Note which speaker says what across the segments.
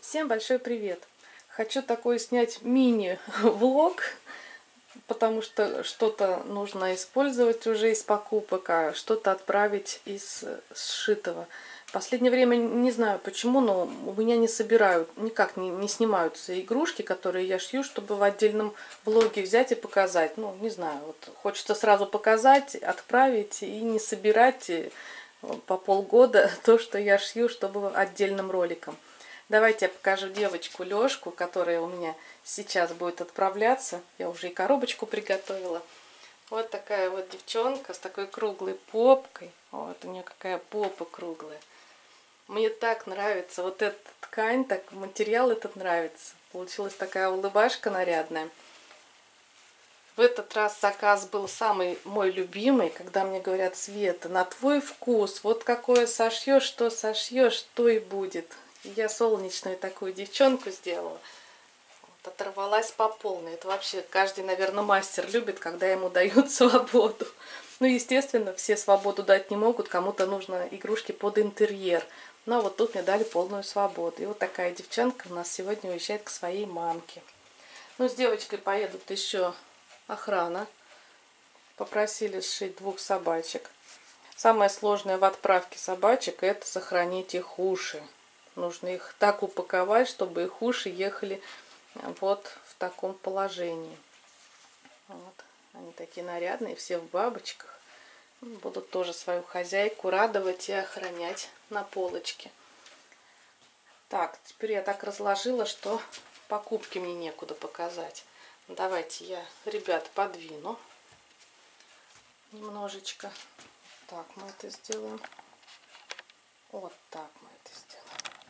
Speaker 1: Всем большой привет! Хочу такой снять мини-влог, потому что что-то нужно использовать уже из покупок, а что-то отправить из сшитого. В последнее время не знаю почему, но у меня не собирают, никак не снимаются игрушки, которые я шью, чтобы в отдельном влоге взять и показать. Ну, не знаю, вот хочется сразу показать, отправить и не собирать по полгода то, что я шью, чтобы отдельным роликом. Давайте я покажу девочку Лёшку, которая у меня сейчас будет отправляться. Я уже и коробочку приготовила. Вот такая вот девчонка с такой круглой попкой. Вот у нее какая попа круглая. Мне так нравится вот эта ткань, так материал этот нравится. Получилась такая улыбашка нарядная. В этот раз заказ был самый мой любимый, когда мне говорят: Света, на твой вкус, вот какое сошьешь, то и будет. И я солнечную такую девчонку сделала. Вот, оторвалась по полной. Это вообще каждый, наверное, мастер любит, когда ему дают свободу. Ну, естественно, все свободу дать не могут. Кому-то нужно игрушки под интерьер. Но вот тут мне дали полную свободу. И вот такая девчонка у нас сегодня уезжает к своей мамке. Ну, с девочкой поедут еще охрана. Попросили сшить 2 собачек. Самое сложное в отправке собачек — это сохранить их уши. Нужно их так упаковать, чтобы их уши ехали вот в таком положении. Вот. Они такие нарядные, все в бабочках. Будут тоже свою хозяйку радовать и охранять на полочке. Так, теперь я так разложила, что покупки мне некуда показать. Давайте я, ребят, подвину немножечко. Так, мы это сделаем. Вот так мы это сделаем.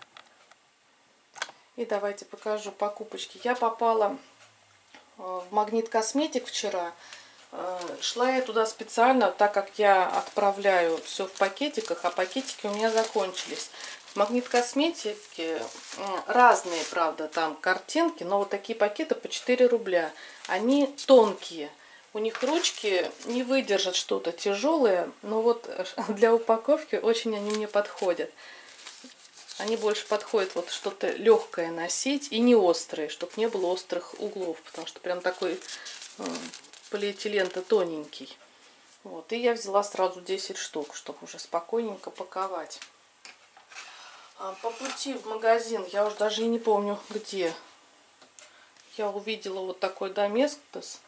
Speaker 1: И давайте покажу покупочки. Я попала в Магнит Косметик вчера. Шла я туда специально, так как я отправляю все в пакетиках, а пакетики у меня закончились. В Магнит Косметике разные, правда, там картинки, но вот такие пакеты по 4 рубля. Они тонкие. У них ручки не выдержат что-то тяжелое, но вот для упаковки очень они мне подходят. Они больше подходят вот что-то легкое носить и не острые, чтобы не было острых углов, потому что прям такой полиэтилен-то тоненький. Вот, и я взяла сразу 10 штук, чтобы уже спокойненько паковать. По пути в магазин, я уже даже и не помню где, я увидела вот такой Доместос.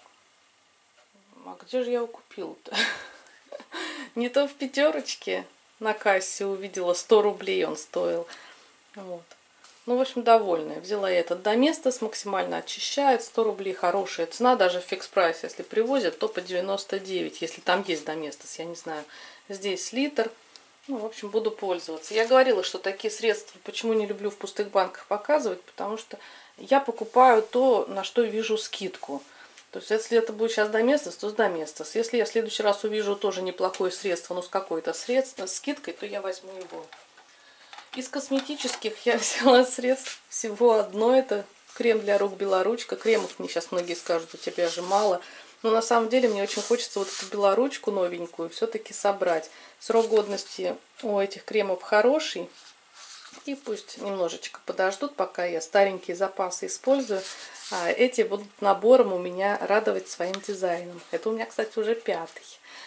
Speaker 1: А где же я его купила-то? Не то в пятерочке. На кассе увидела, 100 рублей он стоил. Вот. Ну, в общем, довольная. Взяла я этот Доместос, максимально очищает. 100 рублей хорошая цена. Даже в фикс-прайс, если привозят, то по 99. Если там есть Доместос, я не знаю. Здесь литр. Ну, в общем, буду пользоваться. Я говорила, что такие средства, почему не люблю в пустых банках показывать, потому что я покупаю то, на что вижу скидку. То есть, если это будет сейчас Доместос, то с Доместос. Если я в следующий раз увижу тоже неплохое средство, но с какой-то скидкой, то я возьму его. Из косметических я взяла средств всего одно. Это крем для рук Белоручка. Кремов мне сейчас многие скажут, у тебя же мало. Но на самом деле мне очень хочется вот эту Белоручку новенькую все-таки собрать. Срок годности у этих кремов хороший. И пусть немножечко подождут, пока я старенькие запасы использую. А эти будут набором у меня радовать своим дизайном. Это у меня, кстати, уже 5-й.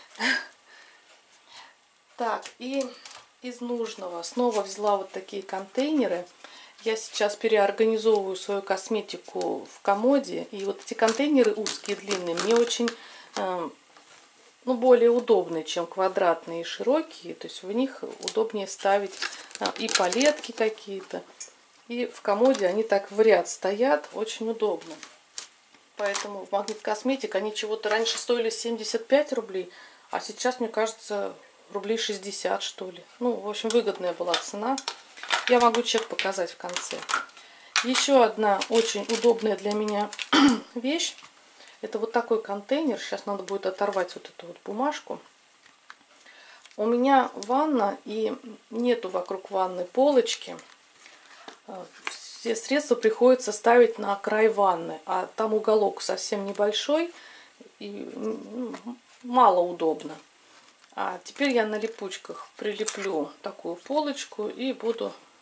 Speaker 1: Так, и из нужного снова взяла вот такие контейнеры. Я сейчас переорганизовываю свою косметику в комоде. И вот эти контейнеры узкие, длинные, мне очень более удобные, чем квадратные и широкие. То есть в них удобнее ставить и палетки какие-то. И в комоде они так в ряд стоят, очень удобно. Поэтому в Магнит Косметик они чего-то раньше стоили 75 рублей, а сейчас, мне кажется, рублей 60, что ли. Ну, в общем, выгодная была цена. Я могу чек показать в конце. Еще одна очень удобная для меня вещь. Это вот такой контейнер. Сейчас надо будет оторвать вот эту вот бумажку. У меня ванна, и нету вокруг ванны полочки. Все средства приходится ставить на край ванны, а там уголок совсем небольшой и мало удобно. А теперь я на липучках прилеплю такую полочку и буду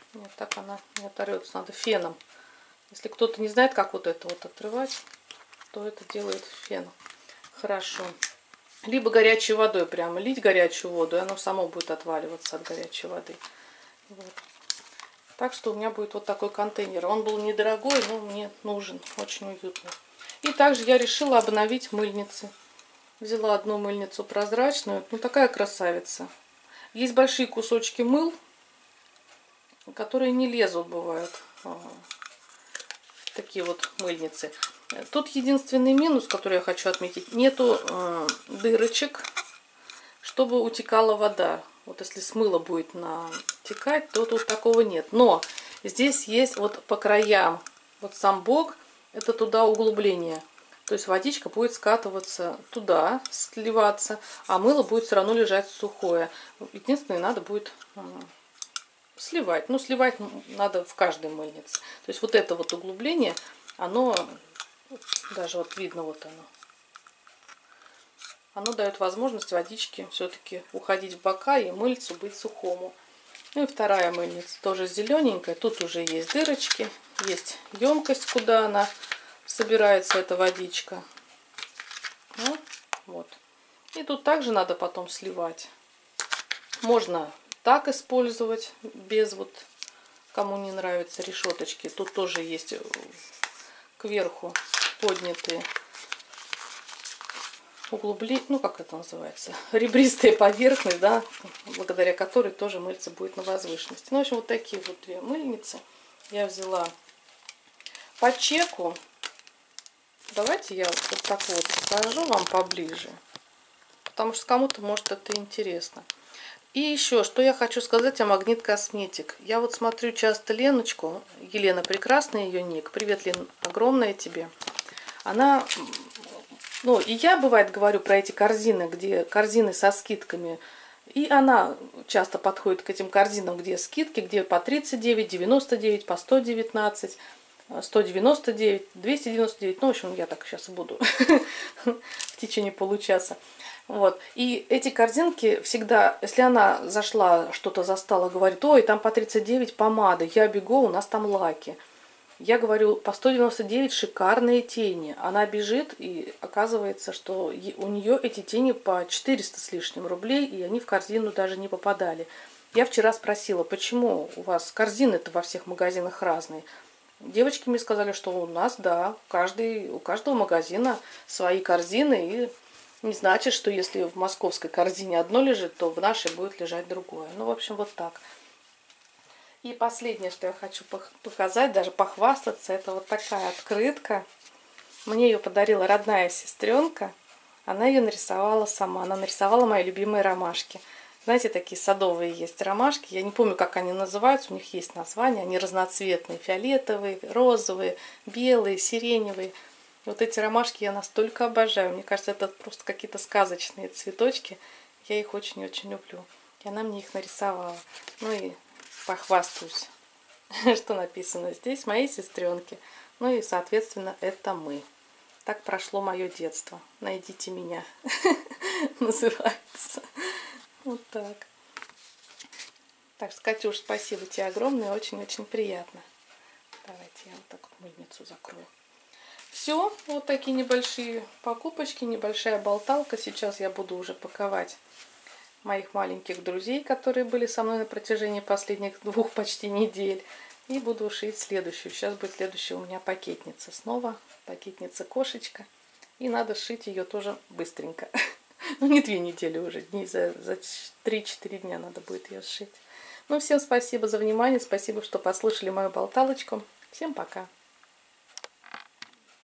Speaker 1: Нет, так она не оторвется, надо феном. Если кто-то не знает, как вот это вот отрывать, то это делает феном. Хорошо. Либо горячей водой прямо лить горячую воду, и оно само будет отваливаться от горячей воды. Вот. Так что у меня будет вот такой контейнер. Он был недорогой, но мне нужен, очень уютный. И также я решила обновить мыльницы. Взяла одну мыльницу прозрачную, ну такая красавица. Есть большие кусочки мыл, которые не лезут, бывают, в такие вот мыльницы. Тут единственный минус, который я хочу отметить, нету дырочек, чтобы утекала вода. Вот если с мыла будет натекать, то тут такого нет. Но здесь есть вот по краям, вот сам бок, это туда углубление. То есть водичка будет скатываться туда, сливаться, а мыло будет все равно лежать сухое. Единственное, надо будет сливать. Ну, сливать надо в каждой мыльнице. То есть вот это вот углубление, оно, даже вот видно вот оно дает возможность водичке все-таки уходить в бока и мыльцу быть сухому. Ну и вторая мыльница тоже зелененькая. Тут уже есть дырочки, есть емкость, куда она собирается, эта водичка. Ну, вот. И тут также надо потом сливать. Можно так использовать, без вот, кому не нравятся решеточки. Тут тоже есть кверху поднятые углубления, ну как это называется, ребристая поверхность, да, благодаря которой тоже мыльца будет на возвышенности. Ну, в общем, вот такие вот две мыльницы я взяла по чеку. Давайте я вот так вот покажу вам поближе, потому что кому-то может это интересно. И еще, что я хочу сказать о Магнит Косметик. Я вот смотрю часто Леночку, Елена, прекрасный ее ник. Привет, Лен, огромное тебе. Она, ну и я бывает говорю про эти корзины, где корзины со скидками. И она часто подходит к этим корзинам, где скидки, где по 39, 99, по 119, 199, 299. Ну, в общем, я так сейчас буду в течение получаса. Вот. И эти корзинки всегда, если она зашла, что-то застала, говорит, ой, там по 39 помады, я бегу, у нас там лаки. Я говорю, по 199 шикарные тени. Она бежит, и оказывается, что у нее эти тени по 400 с лишним рублей, и они в корзину даже не попадали. Я вчера спросила, почему у вас корзины-то во всех магазинах разные. Девочки мне сказали, что у нас, да, у каждого магазина свои корзины, и не значит, что если в московской корзине одно лежит, то в нашей будет лежать другое. Ну, в общем, вот так. И последнее, что я хочу показать, даже похвастаться, это вот такая открытка. Мне ее подарила родная сестренка. Она ее нарисовала сама. Она нарисовала мои любимые ромашки. Знаете, такие садовые есть ромашки. Я не помню, как они называются. У них есть название. Они разноцветные. Фиолетовые, розовые, белые, сиреневые. Вот эти ромашки я настолько обожаю. Мне кажется, это просто какие-то сказочные цветочки. Я их очень-очень люблю. И она мне их нарисовала. Ну и похвастаюсь, что написано здесь. Моей сестренки. Ну и, соответственно, это мы. Так прошло мое детство. Найдите меня. Называется. Вот так. Так что, Катюш, спасибо тебе огромное. Очень-очень приятно. Давайте я вот так вот мыльницу закрою. Все, вот такие небольшие покупочки, небольшая болталка. Сейчас я буду уже паковать моих маленьких друзей, которые были со мной на протяжении последних 2 почти недель. И буду шить следующую. Сейчас будет следующая у меня пакетница. Снова пакетница кошечка. И надо шить ее тоже быстренько. Ну, не 2 недели уже, дней за 3-4 дня надо будет ее сшить. Ну, всем спасибо за внимание. Спасибо, что послушали мою болталочку. Всем пока.